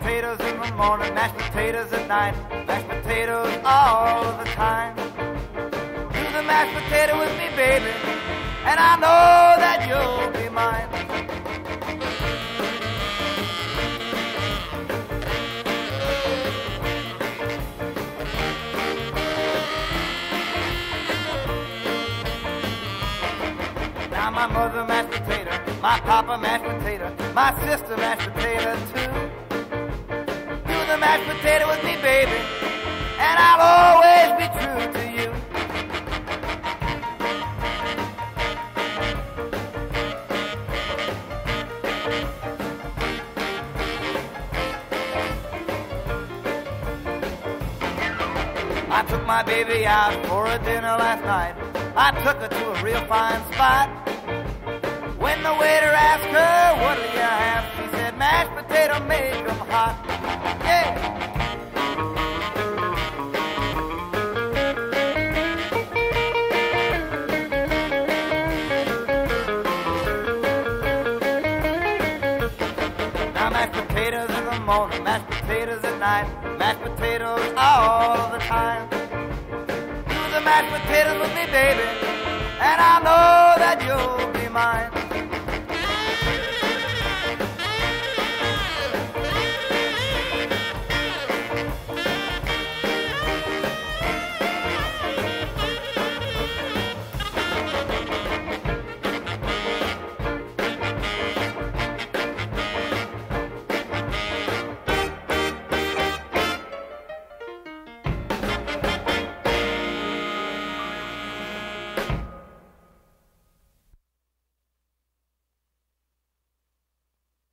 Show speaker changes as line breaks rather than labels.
potatoes in the morning, mashed potatoes at night, mashed potatoes all the time. Do the mashed potato with me, baby, and I know that you'll be mine. Now my mother mashed potato, my papa mashed potato, my sister mashed potato too. Do the mashed potato with me, baby, and I'll always be true to you. I took my baby out for a dinner last night. I took her to a real fine spot. When the waiter asked her, what'll you have? She said, mashed potato, make 'em hot. Yeah. Now mashed potatoes in the morning, mashed potatoes at night, mashed potatoes all the time. Do the mashed potatoes with me, baby, and I know that you'll be mine.